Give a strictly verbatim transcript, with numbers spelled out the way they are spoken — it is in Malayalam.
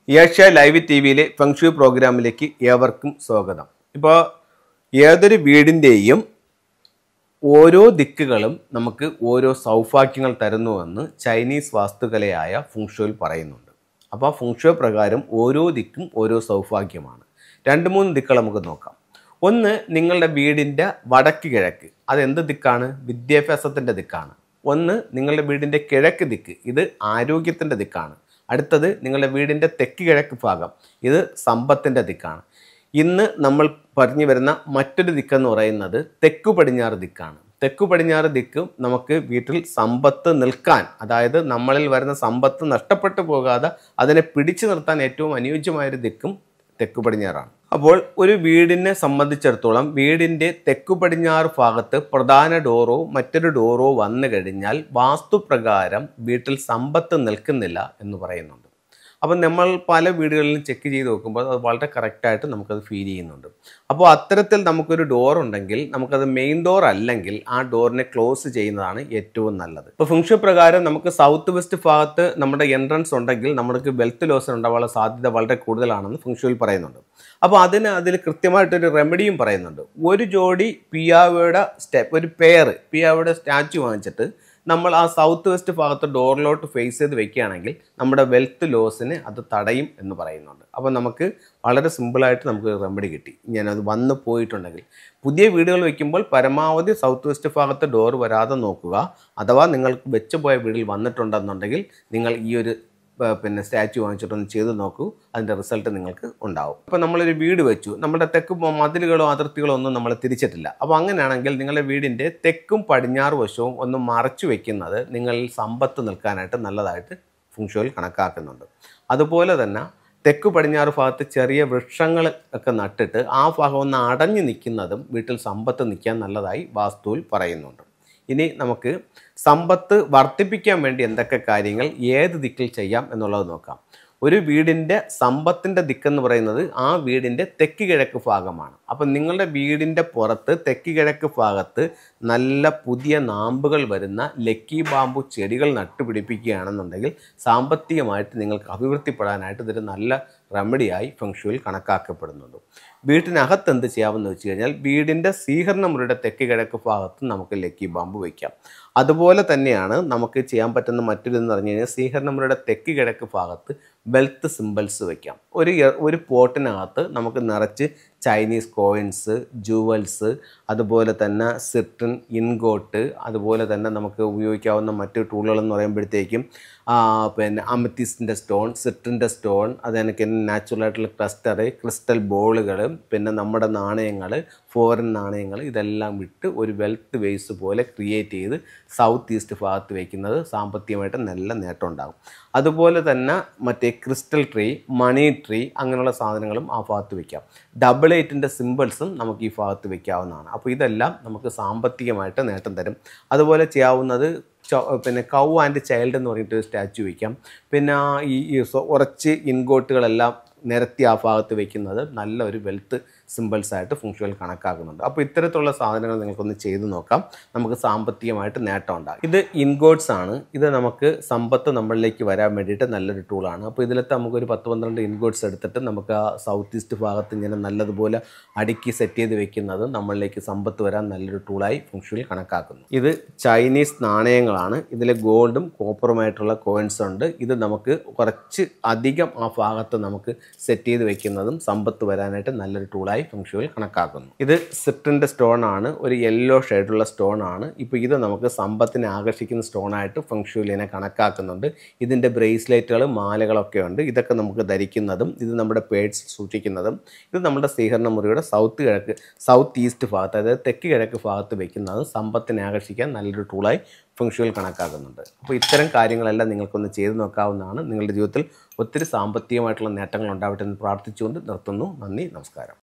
ഏഷ്യ ലൈവ് ടി വിയിലെ ഫെങ്ഷു പ്രോഗ്രാമിലേക്ക് ഏവർക്കും സ്വാഗതം. ഇപ്പോൾ ഏതൊരു വീടിൻ്റെയും ഓരോ ദിക്കുകളും നമുക്ക് ഓരോ സൗഭാഗ്യങ്ങൾ തരുന്നുവെന്ന് ചൈനീസ് വാസ്തുകലയായ ഫെങ്ഷുയിൽ പറയുന്നുണ്ട്. അപ്പോൾ ഫെങ്ഷു പ്രകാരം ഓരോ ദിക്കും ഓരോ സൗഭാഗ്യമാണ്. രണ്ട് മൂന്ന് ദിക്കുകൾ നമുക്ക് നോക്കാം. ഒന്ന്, നിങ്ങളുടെ വീടിൻ്റെ വടക്ക് കിഴക്ക്. അതെന്ത് ദിക്കാണ്? വിദ്യാഭ്യാസത്തിൻ്റെ ദിക്കാണ്. ഒന്ന്, നിങ്ങളുടെ വീടിൻ്റെ കിഴക്ക് ദിക്ക്. ഇത് ആരോഗ്യത്തിൻ്റെ ദിക്കാണ്. അടുത്തത്, നിങ്ങളുടെ വീടിൻ്റെ തെക്ക് കിഴക്ക് ഭാഗം. ഇത് സമ്പത്തിൻ്റെ ദിക്കാണ്. ഇന്ന് നമ്മൾ പറഞ്ഞു വരുന്ന മറ്റൊരു ദിക്കെന്ന് പറയുന്നത് തെക്കു പടിഞ്ഞാറ് ദിക്കാണ്. തെക്കു പടിഞ്ഞാറ് ദിക്ക് നമുക്ക് വീട്ടിൽ സമ്പത്ത് നിൽക്കാൻ, അതായത് നമ്മളിൽ വരുന്ന സമ്പത്ത് നഷ്ടപ്പെട്ടു പോകാതെ അതിനെ പിടിച്ചു നിർത്താൻ ഏറ്റവും അനുയോജ്യമായൊരു ദിക്കും തെക്കു പടിഞ്ഞാറാണ്. അപ്പോൾ ഒരു വീടിനെ സംബന്ധിച്ചിടത്തോളം വീടിൻ്റെ തെക്കു പടിഞ്ഞാറ് ഭാഗത്ത് പ്രധാന ഡോറോ മറ്റൊരു ഡോറോ വന്നു കഴിഞ്ഞാൽ വാസ്തുപ്രകാരം വീട്ടിൽ സമ്പത്ത് നിൽക്കുന്നില്ല എന്ന് പറയുന്നുണ്ട്. അപ്പം നമ്മൾ പല വീടുകളിലും ചെക്ക് ചെയ്ത് നോക്കുമ്പോൾ അത് വളരെ കറക്റ്റായിട്ട് നമുക്കത് ഫീൽ ചെയ്യുന്നുണ്ട്. അപ്പോൾ അത്തരത്തിൽ നമുക്കൊരു ഡോർ ഉണ്ടെങ്കിൽ നമുക്കത് മെയിൻ ഡോർ അല്ലെങ്കിൽ ആ ഡോറിനെ ക്ലോസ് ചെയ്യുന്നതാണ് ഏറ്റവും നല്ലത്. ഇപ്പോൾ ഫെങ്ഷു പ്രകാരം നമുക്ക് സൗത്ത് വെസ്റ്റ് ഭാഗത്ത് നമ്മുടെ എൻട്രൻസ് ഉണ്ടെങ്കിൽ നമുക്ക് വെൽത്ത് ലോസ് ഉണ്ടാവാനുള്ള സാധ്യത വളരെ കൂടുതലാണെന്ന് ഫെങ്ഷുവിൽ പറയുന്നുണ്ട്. അപ്പോൾ അതിന് അതിൽ കൃത്യമായിട്ടൊരു റെമഡിയും പറയുന്നുണ്ട്. ഒരു ജോഡി പിയാവയുടെ സ്റ്റെപ്പ്, ഒരു പെയർ പിയാവയുടെ സ്റ്റാച്ചു വാങ്ങിച്ചിട്ട് നമ്മൾ ആ സൗത്ത് വെസ്റ്റ് ഭാഗത്ത് ഡോറിലോട്ട് ഫേസ് ചെയ്ത് വെക്കുകയാണെങ്കിൽ നമ്മുടെ വെൽത്ത് ലോസിന് അത് തടയും എന്ന് പറയുന്നുണ്ട്. അപ്പോൾ നമുക്ക് വളരെ സിമ്പിളായിട്ട് നമുക്ക് റെമഡി കിട്ടി. ഞാനത് വന്ന് പോയിട്ടുണ്ടെങ്കിൽ പുതിയ വീടുകൾ വയ്ക്കുമ്പോൾ പരമാവധി സൗത്ത് വെസ്റ്റ് ഭാഗത്ത് ഡോർ വരാതെ നോക്കുക. അഥവാ നിങ്ങൾക്ക് വെച്ച് പോയ വീട്ടിൽ വന്നിട്ടുണ്ടെന്നുണ്ടെങ്കിൽ നിങ്ങൾ ഈ ഒരു പിന്നെ സ്റ്റാച്ചു വാങ്ങിച്ചിട്ടൊന്ന് ചെയ്ത് നോക്കൂ. അതിൻ്റെ റിസൾട്ട് നിങ്ങൾക്ക് ഉണ്ടാവും. ഇപ്പോൾ നമ്മളൊരു വീട് വെച്ചു, നമ്മുടെ തെക്ക് മതിലുകളോ അതിർത്തികളോ ഒന്നും നമ്മൾ തിരിച്ചിട്ടില്ല. അപ്പോൾ അങ്ങനെയാണെങ്കിൽ നിങ്ങളുടെ വീടിൻ്റെ തെക്കും പടിഞ്ഞാറ് വശവും ഒന്ന് മറച്ചു വെക്കുന്നത് നിങ്ങളിൽ സമ്പത്ത് നിൽക്കാനായിട്ട് നല്ലതായിട്ട് ഫെങ്ഷുയിൽ കണക്കാക്കുന്നുണ്ട്. അതുപോലെ തന്നെ തെക്ക് പടിഞ്ഞാറ് ഭാഗത്ത് ചെറിയ വൃക്ഷങ്ങൾ ഒക്കെ നട്ടിട്ട് ആ ഭാഗം ഒന്ന് അടഞ്ഞു നിൽക്കുന്നതും വീട്ടിൽ സമ്പത്ത് നിൽക്കാൻ നല്ലതായി വാസ്തുവിൽ പറയുന്നുണ്ട്. ഇനി നമുക്ക് സമ്പത്ത് വർദ്ധിപ്പിക്കാൻ വേണ്ടി എന്തൊക്കെ കാര്യങ്ങൾ ഏത് ദിക്കിൽ ചെയ്യാം എന്നുള്ളത് നോക്കാം. ഒരു വീടിൻ്റെ സമ്പത്തിൻ്റെ ദിക്കെന്ന് പറയുന്നത് ആ വീടിൻ്റെ തെക്ക് കിഴക്ക് ഭാഗമാണ്. അപ്പം നിങ്ങളുടെ വീടിൻ്റെ പുറത്ത് തെക്ക് കിഴക്ക് ഭാഗത്ത് നല്ല പുതിയ നാമ്പുകൾ വരുന്ന ലക്കി ബാമ്പു ചെടികൾ നട്ടുപിടിപ്പിക്കുകയാണെന്നുണ്ടെങ്കിൽ സാമ്പത്തികമായിട്ട് നിങ്ങൾക്ക് അഭിവൃദ്ധിപ്പെടാനായിട്ട് ഇതൊരു നല്ല റെമഡിയായി ഫെങ്ഷുവിൽ കണക്കാക്കപ്പെടുന്നുണ്ട്. വീട്ടിനകത്ത് എന്ത് ചെയ്യാമെന്ന് വെച്ച് കഴിഞ്ഞാൽ വീടിൻ്റെ സ്വീകരണ മുറിയുടെ തെക്ക് കിഴക്ക് ഭാഗത്ത് നമുക്ക് ലക്കി ബാമ്പു വയ്ക്കാം. അതുപോലെ തന്നെയാണ് നമുക്ക് ചെയ്യാൻ പറ്റുന്ന മറ്റൊരിതെന്ന് പറഞ്ഞു കഴിഞ്ഞാൽ സ്വീകരണ മുറിയുടെ തെക്ക് കിഴക്ക് ഭാഗത്ത് വെൽത്ത് സിമ്പിൾസ് വയ്ക്കാം. ഒരു ഒരു പോട്ടിനകത്ത് നമുക്ക് നിറച്ച് ചൈനീസ് കോയിൻസ്, ജുവൽസ്, അതുപോലെ തന്നെ സിട്രിൻ, ഇൻഗോട്ട്, അതുപോലെ തന്നെ നമുക്ക് ഉപയോഗിക്കാവുന്ന മറ്റു ടൂളുകളെന്ന് പറയുമ്പോഴത്തേക്കും പിന്നെ അമത്തിസ്റ്റിൻ്റെ സ്റ്റോൺ, സിട്രിൻ്റെ സ്റ്റോൺ, അതെനിക്ക് നാച്ചുറലായിട്ടുള്ള ക്ലസ്റ്റർ, ക്രിസ്റ്റൽ ബോളുകൾ, പിന്നെ നമ്മുടെ നാണയങ്ങൾ, ഫോറിൻ നാണയങ്ങൾ, ഇതെല്ലാം വിട്ട് ഒരു വെൽത്ത് ബേസ് പോലെ ക്രിയേറ്റ് ചെയ്ത് സൗത്ത് ഈസ്റ്റ് ഭാഗത്ത് വയ്ക്കുന്നത് സാമ്പത്തികമായിട്ട് നല്ല നേട്ടം ഉണ്ടാകും. അതുപോലെ തന്നെ മറ്റേ ക്രിസ്റ്റൽ ട്രീ, മണി ട്രീ, അങ്ങനെയുള്ള സാധനങ്ങളും ആ ഭാഗത്ത് വയ്ക്കാം. ഡബിൾ എയ്റ്റിൻ്റെ സിമ്പിൾസും നമുക്ക് ഈ ഭാഗത്ത് വയ്ക്കാവുന്നതാണ്. അപ്പോൾ ഇതെല്ലാം നമുക്ക് സാമ്പത്തികമായിട്ട് നേട്ടം തരും. അതുപോലെ ചെയ്യാവുന്നത് പിന്നെ കൗ ആൻഡ് ചൈൽഡ് എന്ന് പറഞ്ഞിട്ട് സ്റ്റാച്ചു വയ്ക്കാം. പിന്നെ ഈ കുറച്ച് ഇൻഗോട്ടുകളെല്ലാം നിരത്തി ആ ഭാഗത്ത് വയ്ക്കുന്നത് നല്ല ഒരു വെൽത്ത് സിമ്പിൾസായിട്ട് ഫെങ്ഷുവിൽ കണക്കാക്കുന്നുണ്ട്. അപ്പോൾ ഇത്തരത്തിലുള്ള സാധനങ്ങൾ നിങ്ങൾക്കൊന്ന് ചെയ്ത് നോക്കാം. നമുക്ക് സാമ്പത്തികമായിട്ട് നേട്ടം ഉണ്ടാകും. ഇത് ഇൻഗോട്ട്സ് ആണ്. ഇത് നമുക്ക് സമ്പത്ത് നമ്മളിലേക്ക് വരാൻ വേണ്ടിയിട്ട് നല്ലൊരു ടൂളാണ്. അപ്പോൾ ഇതിലത്തെ നമുക്കൊരു പത്ത് പന്ത്രണ്ട് ഇൻഗോട്ട്സ് എടുത്തിട്ട് നമുക്ക് ആ സൗത്ത് ഈസ്റ്റ് ഭാഗത്ത് ഇങ്ങനെ നല്ലതുപോലെ അടുക്കി സെറ്റ് ചെയ്ത് വെക്കുന്നത് നമ്മളിലേക്ക് സമ്പത്ത് വരാൻ നല്ലൊരു ടൂളായി ഫെങ്ഷുവിൽ കണക്കാക്കുന്നു. ഇത് ചൈനീസ് നാണയങ്ങളാണ്. ഇതിൽ ഗോൾഡും കോപ്പറുമായിട്ടുള്ള കോയിൻസ് ഉണ്ട്. ഇത് നമുക്ക് കുറച്ച് അധികം ആ ഭാഗത്ത് നമുക്ക് സെറ്റ് ചെയ്ത് വെക്കുന്നതും സമ്പത്ത് വരാനായിട്ട് നല്ലൊരു ടൂളായി ഫെങ്ഷുവിൽ കണക്കാക്കുന്നു. ഇത് സിട്രിൻ്റെ സ്റ്റോൺ ആണ്. ഒരു യെല്ലോ ഷെയ്ഡുള്ള സ്റ്റോൺ ആണ്. ഇപ്പോൾ ഇത് നമുക്ക് സമ്പത്തിനെ ആകർഷിക്കുന്ന സ്റ്റോണായിട്ട് ഫെങ്ഷുവിലിനെ കണക്കാക്കുന്നുണ്ട്. ഇതിൻ്റെ ബ്രേസ്ലെറ്റുകൾ, മാലകളൊക്കെ ഉണ്ട്. ഇതൊക്കെ നമുക്ക് ധരിക്കുന്നതും ഇത് നമ്മുടെ പേഴ്സ് സൂക്ഷിക്കുന്നതും ഇത് നമ്മുടെ സ്വീകരണ മുറിയുടെ സൗത്ത് കിഴക്ക് സൗത്ത് ഈസ്റ്റ് ഭാഗത്ത്, അതായത് തെക്ക് കിഴക്ക് ഭാഗത്ത് വയ്ക്കുന്നതും സമ്പത്തിനെ ആകർഷിക്കാൻ നല്ലൊരു ടൂളായി ഫെങ്ഷുവിൽ കണക്കാക്കുന്നുണ്ട്. അപ്പോൾ ഇത്തരം കാര്യങ്ങളെല്ലാം നിങ്ങൾക്കൊന്ന് ചെയ്ത് നോക്കാവുന്നതാണ്. നിങ്ങളുടെ ജീവിതത്തിൽ ഒത്തിരി സാമ്പത്തികമായിട്ടുള്ള നേട്ടങ്ങൾ ഉണ്ടാവട്ടെ എന്ന് പ്രാർത്ഥിച്ചുകൊണ്ട് നിർത്തുന്നു. നന്ദി, നമസ്കാരം.